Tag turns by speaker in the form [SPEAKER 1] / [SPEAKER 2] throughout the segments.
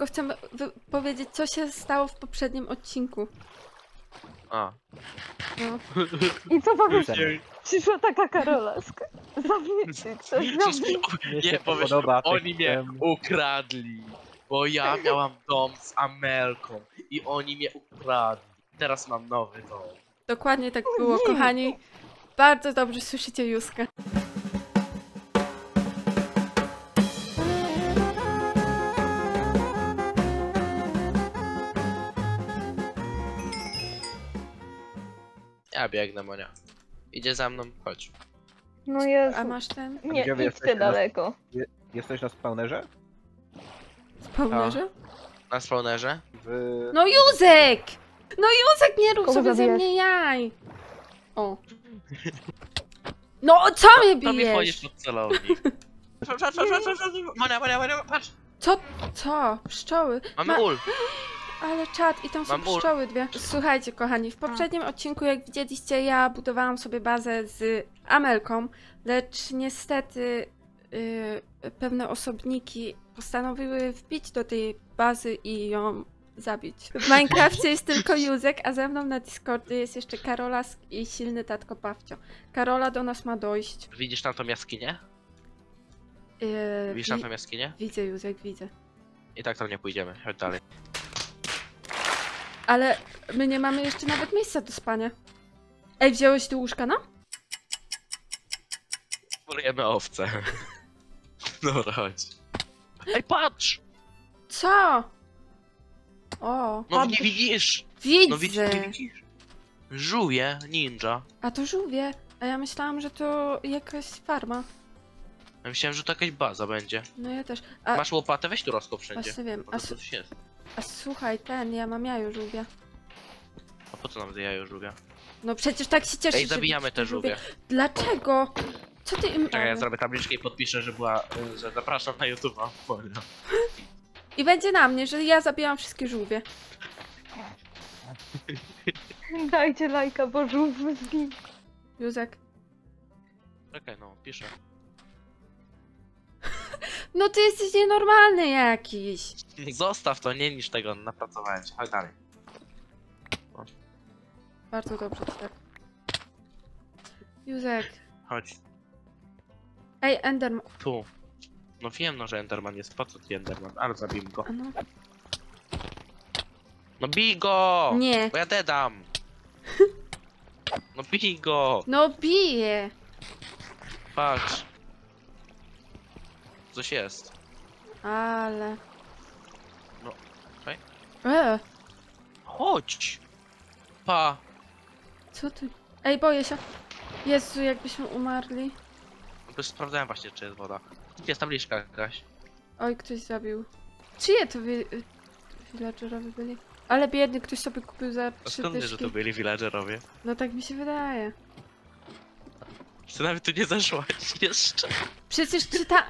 [SPEAKER 1] tylko chcę powiedzieć, co się stało w poprzednim odcinku.
[SPEAKER 2] A.
[SPEAKER 1] No.
[SPEAKER 3] I co powiesz? Przyszła taka Karolaska. Zabijcie ktoś, zabij.
[SPEAKER 2] Nie, powiesz, oni mnie ukradli. Bo ja miałam dom z Amelką i oni mnie ukradli. Teraz mam nowy dom.
[SPEAKER 1] Dokładnie tak było, kochani. Bardzo dobrze słyszycie Józka.
[SPEAKER 2] Ja biegnę, Monia. Idzie za mną, chodź.
[SPEAKER 3] No Jezu.
[SPEAKER 1] A masz ten?
[SPEAKER 3] Nie
[SPEAKER 4] Gdzie wy
[SPEAKER 3] idźcie
[SPEAKER 4] jesteście?
[SPEAKER 3] daleko.
[SPEAKER 4] Jesteś na spawnerze?
[SPEAKER 1] Spawnerze?
[SPEAKER 2] Na spawnerze?
[SPEAKER 1] No Józek! No Józek, nie rób
[SPEAKER 3] Kogo
[SPEAKER 1] sobie ze
[SPEAKER 3] zabijasz?
[SPEAKER 1] mnie jaj! O. No co mnie
[SPEAKER 2] To mi wchodzisz
[SPEAKER 1] bijesz?
[SPEAKER 2] pod celownik. Monia, patrz!
[SPEAKER 1] Co? Pszczoły?
[SPEAKER 2] Mamy ul.
[SPEAKER 1] Ale czad, i tam są
[SPEAKER 2] Mam ul.
[SPEAKER 1] pszczoły dwie. Słuchajcie, kochani, w poprzednim odcinku, jak widzieliście, ja budowałam sobie bazę z Amelką, lecz niestety pewne osobniki postanowiły wbić do tej bazy i ją zabić. W Minecrafcie jest tylko Józek, a ze mną na Discordzie jest jeszcze Karola i silny tatko Pawcio. Karola do nas ma dojść.
[SPEAKER 2] Widzisz tam tą jaskinię? Widzisz tam tą jaskinię?
[SPEAKER 1] Widzę, Józek, widzę.
[SPEAKER 2] I tak tam nie pójdziemy, chodź dalej.
[SPEAKER 1] Ale my nie mamy jeszcze nawet miejsca do spania. Ej, wziąłeś tu łóżka, no?
[SPEAKER 2] Polujemy owce. Dobra, chodź. Ej, patrz!
[SPEAKER 1] Co? O,
[SPEAKER 2] No nie widzisz!
[SPEAKER 1] widzę!
[SPEAKER 2] No widzisz, nie widzisz? Żuje, ninja.
[SPEAKER 1] A to żółwie. A ja myślałam, że to jakaś farma.
[SPEAKER 2] Ja myślałem, że to jakaś baza będzie.
[SPEAKER 1] No ja też. A
[SPEAKER 2] Masz łopatę? Weź tu rozkop wszędzie.
[SPEAKER 1] właśnie wiem.
[SPEAKER 2] Może to coś jest.
[SPEAKER 1] A słuchaj, ja mam jajo żółwia.
[SPEAKER 2] A po co nam jajo żółwia?
[SPEAKER 1] No przecież tak się cieszę.
[SPEAKER 2] Ej, zabijamy te żółwie.
[SPEAKER 1] Dlaczego? Co ty im
[SPEAKER 2] Czekaj, ja zrobię tabliczkę i podpiszę, że była, że zapraszam na YouTube'a.
[SPEAKER 1] I będzie na mnie, że ja zabijam wszystkie żółwie.
[SPEAKER 3] Dajcie lajka, bo żółw zginie.
[SPEAKER 1] Józek.
[SPEAKER 2] Czekaj, no, piszę.
[SPEAKER 1] No ty jesteś nienormalny jakiś.
[SPEAKER 2] Zostaw to, nie niż tego, napracowałem się. Chodź dalej.
[SPEAKER 1] Bardzo dobrze, tak. Józek.
[SPEAKER 2] Chodź.
[SPEAKER 1] Ej, Enderman.
[SPEAKER 2] Tu. No wiem, no, że Enderman jest. Po co ci Enderman? Ale zabijmy go.
[SPEAKER 1] A no.
[SPEAKER 2] No bij go!
[SPEAKER 1] Nie.
[SPEAKER 2] Bo ja dedam. No bij go!
[SPEAKER 1] No bije.
[SPEAKER 2] Patrz. Coś jest.
[SPEAKER 1] Ale.
[SPEAKER 2] No, okej. Chodź! Pa!
[SPEAKER 1] Co ty? Ej, boję się. Jezu, jakbyśmy umarli.
[SPEAKER 2] Bo sprawdzałem właśnie, czy jest woda. Gdzie jest tabliczka jakaś?
[SPEAKER 1] Oj, ktoś zabił. Czyje to villagerowie byli? Ale biedny, ktoś sobie kupił za
[SPEAKER 2] A
[SPEAKER 1] 3
[SPEAKER 2] skąd wiesz, że to byli villagerowie?
[SPEAKER 1] No tak mi się wydaje.
[SPEAKER 2] Ty nawet tu nie zeszłaś jeszcze.
[SPEAKER 1] Przecież czyta...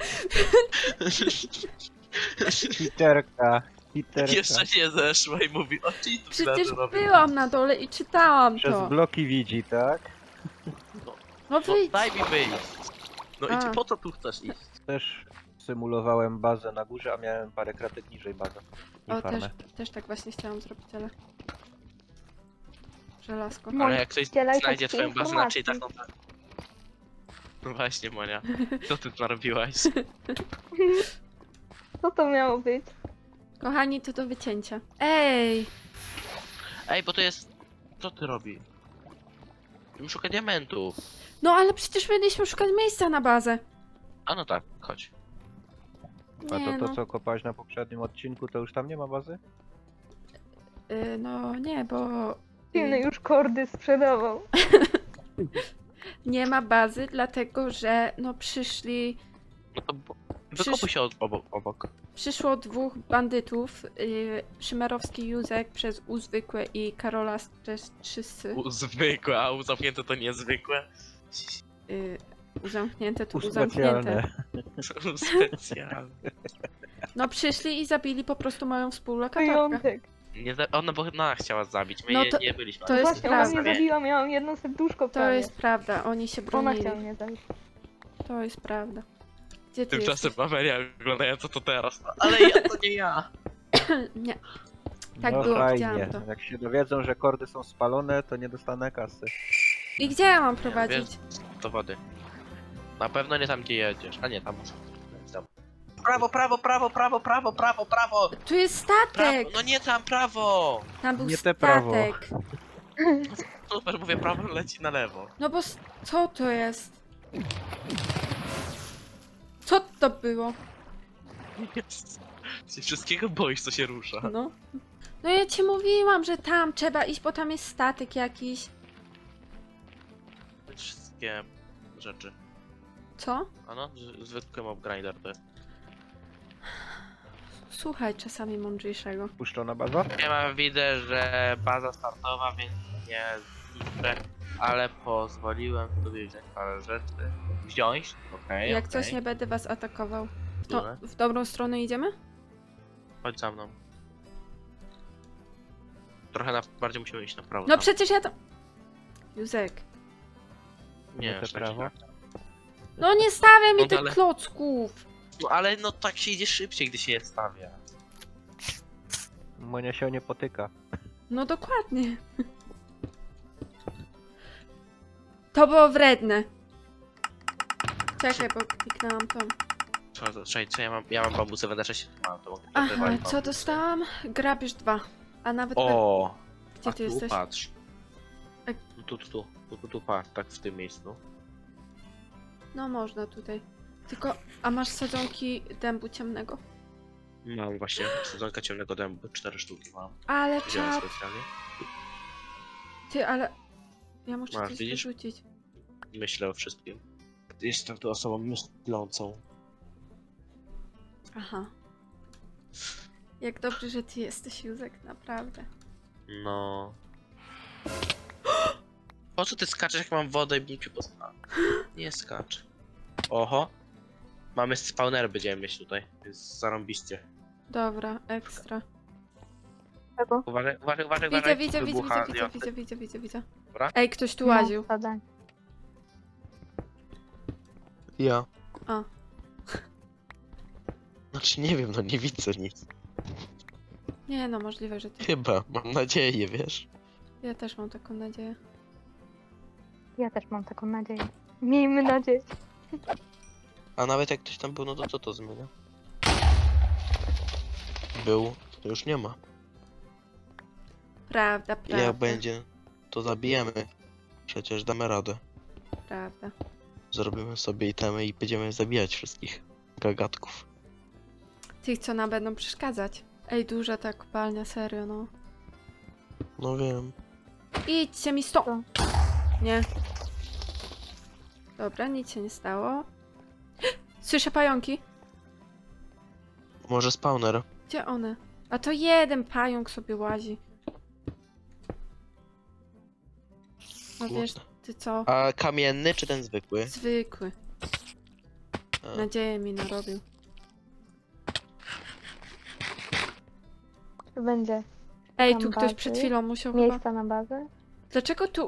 [SPEAKER 4] Hiterka.
[SPEAKER 2] Jeszcze nie zeszła i mówi, o ci tu
[SPEAKER 1] Przecież
[SPEAKER 2] villagerowie.
[SPEAKER 1] byłam na dole i czytałam
[SPEAKER 4] Przez
[SPEAKER 1] to.
[SPEAKER 4] bloki widzi, tak?
[SPEAKER 1] No
[SPEAKER 2] No
[SPEAKER 1] wyjdź.
[SPEAKER 2] daj mi wyjść. No i
[SPEAKER 1] A.
[SPEAKER 2] ty po co tu chcesz iść?
[SPEAKER 4] Też symulowałem bazę na górze, a miałem parę kratek niżej bazę. I
[SPEAKER 1] O,
[SPEAKER 4] farmę.
[SPEAKER 1] też tak właśnie chciałam zrobić, ale... Żelazko.
[SPEAKER 3] No.
[SPEAKER 2] Ale jak ktoś
[SPEAKER 3] Udzielaj
[SPEAKER 2] znajdzie
[SPEAKER 3] takiej
[SPEAKER 2] twoją bazę na
[SPEAKER 3] informacji.
[SPEAKER 2] cheatach, no to... No właśnie, Monia. Co ty tu narobiłaś?
[SPEAKER 3] Co to miało być?
[SPEAKER 1] Kochani, to do wycięcia. Ej!
[SPEAKER 2] Ej, bo to jest... Co ty robi? Szuka diamentów.
[SPEAKER 1] No ale przecież mieliśmy szukać miejsca na bazę.
[SPEAKER 2] A no tak, chodź.
[SPEAKER 4] A
[SPEAKER 1] Nie,
[SPEAKER 4] to
[SPEAKER 1] no.
[SPEAKER 4] co kopałeś na poprzednim odcinku, to już tam nie ma bazy?
[SPEAKER 1] No nie, bo...
[SPEAKER 3] Silny już kordy sprzedawał.
[SPEAKER 1] Nie ma bazy, dlatego że no przyszli...
[SPEAKER 2] No to wykopuj się obok.
[SPEAKER 1] Przyszło 2 bandytów, Szymerowski Józek przez U zwykłe i Karola przez 3
[SPEAKER 2] Zwykłe, a zamknięte to niezwykłe.
[SPEAKER 1] uzamknięte to
[SPEAKER 4] Specjalne.
[SPEAKER 1] uzamknięte.
[SPEAKER 2] Specjalne.
[SPEAKER 1] No przyszli i zabili po prostu moją współlokatorkę.
[SPEAKER 3] Wyjątek.
[SPEAKER 2] Nie, ona bo ona chciała zabić, my
[SPEAKER 1] No
[SPEAKER 2] nie,
[SPEAKER 1] to-
[SPEAKER 2] nie byliśmy.
[SPEAKER 1] to
[SPEAKER 2] na
[SPEAKER 1] jest
[SPEAKER 3] Właśnie, ona
[SPEAKER 1] prawda.
[SPEAKER 3] mnie zabiła, miałam jedno serduszko
[SPEAKER 1] To
[SPEAKER 3] prawie.
[SPEAKER 1] jest prawda, oni się
[SPEAKER 3] Ona
[SPEAKER 1] bronili.
[SPEAKER 3] chciała mnie zabić.
[SPEAKER 1] To jest prawda. Gdzie ty
[SPEAKER 2] Tymczasem
[SPEAKER 1] jesteś?
[SPEAKER 2] Amelia oglądająca to teraz. Ale ja to nie ja.
[SPEAKER 1] Nie. Tak
[SPEAKER 4] no
[SPEAKER 1] było,
[SPEAKER 4] fajnie.
[SPEAKER 1] widziałam to.
[SPEAKER 4] Jak się dowiedzą, że kordy są spalone, to nie dostanę kasy.
[SPEAKER 1] I gdzie ja mam
[SPEAKER 2] Wiesz,
[SPEAKER 1] prowadzić?
[SPEAKER 2] do wody. Na pewno nie tam, gdzie jedziesz. A nie, tam muszę. Tam. Prawo, prawo, prawo, prawo, prawo, prawo, prawo!
[SPEAKER 1] Tu jest
[SPEAKER 2] Prawo!
[SPEAKER 1] statek!
[SPEAKER 2] No nie tam, prawo!
[SPEAKER 1] Tam był
[SPEAKER 4] Nie te
[SPEAKER 1] statek.
[SPEAKER 4] prawo.
[SPEAKER 2] Super, mówię, prawo leci na lewo.
[SPEAKER 1] No bo co to jest? Co to było?
[SPEAKER 2] Jest. Ty się wszystkiego boisz, co się rusza.
[SPEAKER 1] No. No ja ci mówiłam, że tam trzeba iść, bo tam jest statek jakiś.
[SPEAKER 2] Wszystkie rzeczy.
[SPEAKER 1] Co?
[SPEAKER 2] A no, zwykły mob grinder to jest.
[SPEAKER 1] Słuchaj czasami mądrzejszego.
[SPEAKER 4] Puszczona baza?
[SPEAKER 2] Ja mam widzę, że baza startowa, więc nie zniszczę, ale pozwoliłem sobie wziąć parę rzeczy. Wziąć? Okej,
[SPEAKER 1] Jak
[SPEAKER 2] okej.
[SPEAKER 1] coś nie będę was atakował.
[SPEAKER 2] Dobra.
[SPEAKER 1] W dobrą stronę idziemy?
[SPEAKER 2] Chodź za mną. Trochę bardziej musimy iść na prawo.
[SPEAKER 1] No
[SPEAKER 2] tam.
[SPEAKER 1] przecież ja to... Józek.
[SPEAKER 2] Nie,
[SPEAKER 4] te
[SPEAKER 2] aż tak
[SPEAKER 4] prawo?
[SPEAKER 2] źle.
[SPEAKER 1] No nie stawiaj mi
[SPEAKER 2] No
[SPEAKER 1] tych
[SPEAKER 2] ale-
[SPEAKER 1] klocków!
[SPEAKER 2] No ale no tak się idzie szybciej, gdy się je stawia.
[SPEAKER 4] Monia się nie potyka.
[SPEAKER 1] No dokładnie. To było wredne. Czekaj, bo kliknęłam tą.
[SPEAKER 2] Co ja mam? Ja mam bambusy, będę 6 mam, to mogę
[SPEAKER 1] Aha,
[SPEAKER 2] wywalić
[SPEAKER 1] co
[SPEAKER 2] bambusy.
[SPEAKER 1] dostałam? Grabież 2. A nawet...
[SPEAKER 2] O!
[SPEAKER 1] Gdzie
[SPEAKER 2] A
[SPEAKER 1] ty
[SPEAKER 2] tu
[SPEAKER 1] jesteś?
[SPEAKER 2] patrz.
[SPEAKER 1] Jak-
[SPEAKER 2] Tu patrz, tak w tym miejscu.
[SPEAKER 1] No można tutaj. Tylko... A masz sadzonki dębu ciemnego?
[SPEAKER 2] Mam właśnie sezonka ciemnego dębu, 4 sztuki mam.
[SPEAKER 1] Ale
[SPEAKER 2] Wziąłem
[SPEAKER 1] czad...
[SPEAKER 2] specjalnie.
[SPEAKER 1] Ty, ale... Ja muszę
[SPEAKER 2] Masz,
[SPEAKER 1] coś
[SPEAKER 2] widzisz?
[SPEAKER 1] wyrzucić.
[SPEAKER 2] Myślę o wszystkim. Jestem tu osobą myślącą.
[SPEAKER 1] Aha. Jak dobrze, że ty jesteś, Józek, naprawdę.
[SPEAKER 2] No. Po co ty skaczesz, jak mam wodę i bym ci postawił? Nie skacz. Oho. Mamy spawner, będziemy mieć tutaj. Jest zarąbiście.
[SPEAKER 1] Dobra, ekstra.
[SPEAKER 3] Czego?
[SPEAKER 2] Uważaj, uważaj, uważaj,
[SPEAKER 1] Widzę,
[SPEAKER 2] uważaj.
[SPEAKER 1] widzę, widzę,
[SPEAKER 2] Wybucha
[SPEAKER 1] widzę,
[SPEAKER 2] dioksyt.
[SPEAKER 1] widzę, widzę, widzę, widzę.
[SPEAKER 2] Dobra.
[SPEAKER 1] Ej, ktoś tu
[SPEAKER 3] No,
[SPEAKER 1] łaził.
[SPEAKER 3] zadań.
[SPEAKER 2] Ja.
[SPEAKER 1] A.
[SPEAKER 2] Znaczy nie wiem, no nie widzę nic.
[SPEAKER 1] Nie no, możliwe, że ty.
[SPEAKER 2] Chyba, mam nadzieję, wiesz.
[SPEAKER 1] Ja też mam taką nadzieję.
[SPEAKER 3] Ja też mam taką nadzieję. Miejmy nadzieję.
[SPEAKER 2] A nawet jak ktoś tam był, no to co to zmienia? Był, to już nie ma.
[SPEAKER 1] Prawda, prawda.
[SPEAKER 2] Jak będzie, to zabijemy. Przecież damy radę.
[SPEAKER 1] Prawda.
[SPEAKER 2] Zrobimy sobie itemy i będziemy zabijać wszystkich gagatków.
[SPEAKER 1] Tych, co nam będą przeszkadzać. Ej, duża ta kopalnia, serio, no.
[SPEAKER 2] No wiem.
[SPEAKER 1] Idźcie mi stąd!
[SPEAKER 3] Co?
[SPEAKER 1] Nie. Dobra, nic się nie stało. Słyszę pająki.
[SPEAKER 2] Może spawner.
[SPEAKER 1] Gdzie one? A to jeden pająk sobie łazi. No wiesz, ty co?
[SPEAKER 2] A kamienny czy ten zwykły?
[SPEAKER 1] Zwykły.
[SPEAKER 2] A,
[SPEAKER 1] Nadzieję mi narobił.
[SPEAKER 3] Tu będzie
[SPEAKER 1] Ej,
[SPEAKER 3] Tam
[SPEAKER 1] tu ktoś
[SPEAKER 3] bazy.
[SPEAKER 1] przed chwilą musiał chyba...
[SPEAKER 3] miejsca na bazę.
[SPEAKER 1] Dlaczego tu...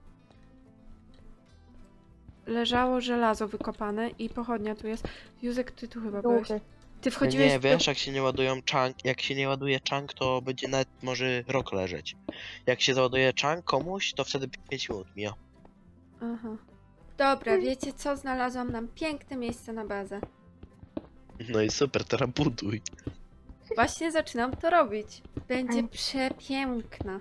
[SPEAKER 1] leżało żelazo wykopane i pochodnia tu jest? Józek, ty tu chyba byłeś.
[SPEAKER 3] Długy.
[SPEAKER 1] Ty wchodziłeś
[SPEAKER 2] nie,
[SPEAKER 1] do...
[SPEAKER 2] wiesz, jak się nie ładują chunk, jak się nie ładuje chunk, to będzie nawet może rok leżeć. Jak się załaduje chunk komuś, to wtedy 5 minut mija.
[SPEAKER 1] Aha. Dobra, wiecie co? Znalazłam nam piękne miejsce na bazę.
[SPEAKER 2] No i super, teraz buduj.
[SPEAKER 1] Właśnie zaczynam to robić. Będzie
[SPEAKER 3] Ej.
[SPEAKER 1] przepiękna.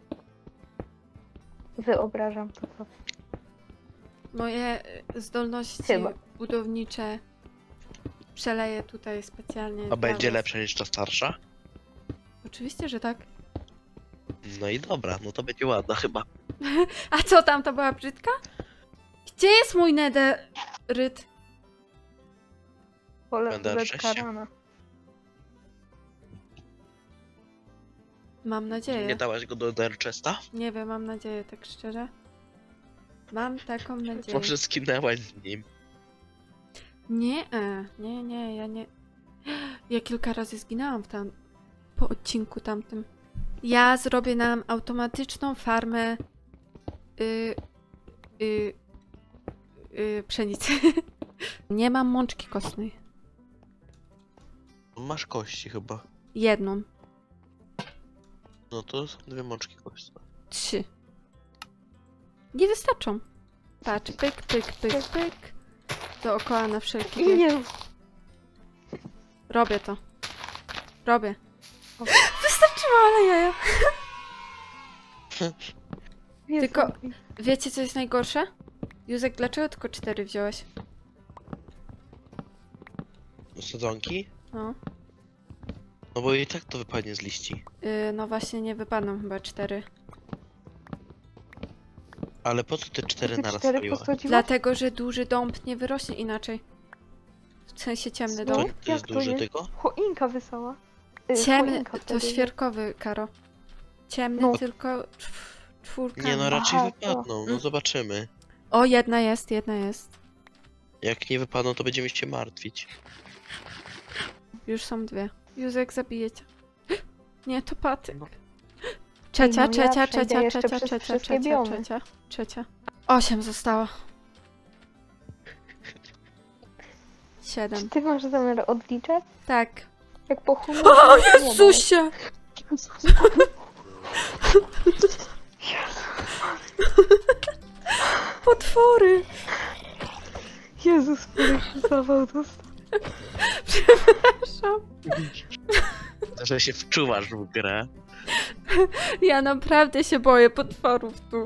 [SPEAKER 3] Wyobrażam to sobie.
[SPEAKER 1] Moje zdolności
[SPEAKER 3] Chyba.
[SPEAKER 1] budownicze przeleję tutaj specjalnie.
[SPEAKER 2] A
[SPEAKER 1] dla
[SPEAKER 2] będzie
[SPEAKER 1] was.
[SPEAKER 2] lepsza niż ta starsza?
[SPEAKER 1] Oczywiście, że tak.
[SPEAKER 2] No i dobra, no to będzie ładna chyba.
[SPEAKER 1] A co tam, to była brzydka? Gdzie jest mój nederyt?
[SPEAKER 3] Pole
[SPEAKER 2] Będę
[SPEAKER 3] Red
[SPEAKER 2] września.
[SPEAKER 3] Karana.
[SPEAKER 1] Mam nadzieję.
[SPEAKER 2] Nie dałaś go do Derchesta?
[SPEAKER 1] Nie wiem, mam nadzieję, tak szczerze. Mam taką nadzieję.
[SPEAKER 2] Może skinęłaś z nim.
[SPEAKER 1] Nie, ja nie. Ja kilka razy zginęłam po odcinku tamtym. Ja zrobię nam automatyczną farmę pszenicy. Nie mam mączki kostnej.
[SPEAKER 2] Masz kości chyba.
[SPEAKER 1] Jedną.
[SPEAKER 2] No to są 2 mączki kości.
[SPEAKER 1] 3. Nie wystarczą. Patrz, pyk, pyk, pyk, pyk. Dookoła na wszelki wypadek.
[SPEAKER 3] Nie.
[SPEAKER 1] Robię to. Robię. Wystarczyło, ale jaja. Tylko- Wiecie, co jest najgorsze? Józek, dlaczego tylko 4 wziąłeś?
[SPEAKER 2] Sadzonki?
[SPEAKER 1] No.
[SPEAKER 2] No bo i tak to wypadnie z liści.
[SPEAKER 1] No właśnie, nie wypadną chyba 4.
[SPEAKER 2] Ale po co te 4
[SPEAKER 3] Ty
[SPEAKER 2] naraz
[SPEAKER 3] 4
[SPEAKER 2] paliła?
[SPEAKER 3] posadziłaś?
[SPEAKER 1] Dlatego, że duży dąb nie wyrośnie inaczej. W sensie ciemny
[SPEAKER 3] No.
[SPEAKER 2] To,
[SPEAKER 1] dąb.
[SPEAKER 2] to jest
[SPEAKER 3] Jak to
[SPEAKER 2] duży
[SPEAKER 3] jest?
[SPEAKER 2] tego?
[SPEAKER 3] Choinka wysała.
[SPEAKER 1] Ciemny,
[SPEAKER 3] Choinka
[SPEAKER 1] to
[SPEAKER 3] wtedy, nie?
[SPEAKER 1] świerkowy, Karo. Ciemny
[SPEAKER 3] No.
[SPEAKER 1] tylko czwórka.
[SPEAKER 2] Nie no, raczej
[SPEAKER 3] Aha, to-
[SPEAKER 2] wypadną, no zobaczymy.
[SPEAKER 1] O, jedna jest, jedna jest.
[SPEAKER 2] Jak nie wypadną, to będziemy się martwić.
[SPEAKER 1] Już są 2. Józek, zabije cię. Nie, to patyk.
[SPEAKER 4] No.
[SPEAKER 1] Trzecia,
[SPEAKER 3] Ej, no ja
[SPEAKER 1] trzecia,
[SPEAKER 3] przejdę
[SPEAKER 1] trzecia,
[SPEAKER 3] jeszcze
[SPEAKER 1] trzecia,
[SPEAKER 3] przez
[SPEAKER 1] trzecia,
[SPEAKER 3] wszystkie
[SPEAKER 1] trzecia,
[SPEAKER 3] biomy.
[SPEAKER 1] trzecia, trzecia. 8 zostało. 7.
[SPEAKER 3] Czy ty masz zamiar odliczać?
[SPEAKER 1] Tak.
[SPEAKER 3] Jak po humorze?
[SPEAKER 1] O Jezusie! Potwory!
[SPEAKER 3] Jezus, który zawał dostał.
[SPEAKER 1] Przepraszam.
[SPEAKER 2] Że się wczuwasz w grę.
[SPEAKER 1] Ja naprawdę się boję potworów tu.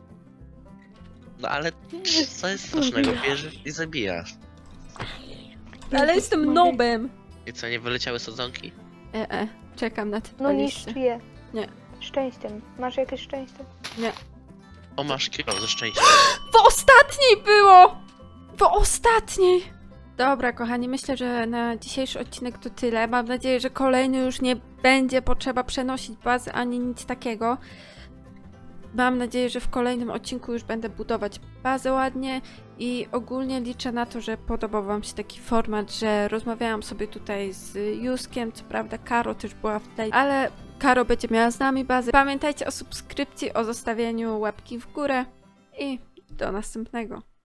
[SPEAKER 2] No ale co jest strasznego? Bierzesz i zabijasz.
[SPEAKER 1] Ale jestem nobem.
[SPEAKER 2] I co, nie wyleciały sadzonki?
[SPEAKER 1] Czekam na te
[SPEAKER 3] No
[SPEAKER 1] liście.
[SPEAKER 3] niszcz je.
[SPEAKER 1] Nie.
[SPEAKER 3] Szczęściem. Masz jakieś szczęście?
[SPEAKER 2] O, masz kilo ze szczęścia.
[SPEAKER 1] W ostatniej było! W ostatniej! Dobra, kochani, myślę, że na dzisiejszy odcinek to tyle. Mam nadzieję, że kolejny już nie będzie potrzeba przenosić bazy ani nic takiego. Mam nadzieję, że w kolejnym odcinku już będę budować bazę ładnie i ogólnie liczę na to, że podobał wam się taki format, że rozmawiałam sobie tutaj z Józkiem, co prawda Karo też była w tej, ale Karo będzie miała z nami bazę. Pamiętajcie o subskrypcji, o zostawieniu łapki w górę i do następnego.